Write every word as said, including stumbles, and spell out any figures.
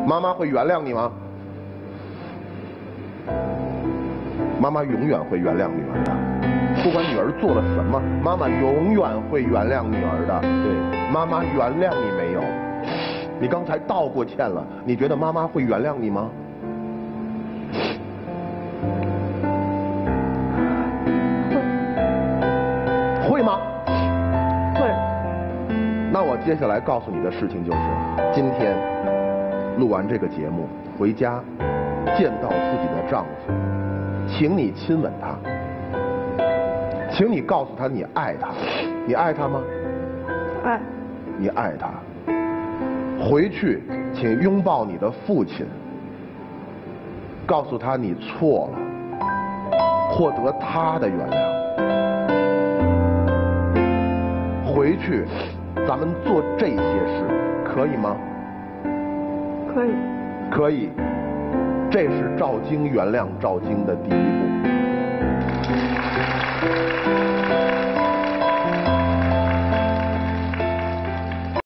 妈妈会原谅你吗？妈妈永远会原谅女儿的，不管女儿做了什么，妈妈永远会原谅女儿的。对，妈妈原谅你没有？你刚才道过歉了，你觉得妈妈会原谅你吗？会。会吗？ 会。 那我接下来告诉你的事情就是，今天录完这个节目，回家见到自己的丈夫，请你亲吻他，请你告诉他你爱他，你爱他吗？ 爱。 你爱他。回去，请拥抱你的父亲，告诉他你错了，获得他的原谅。回去，咱们做这些事，可以吗？ 可以。 可以。这是赵晶原谅赵晶的第一步。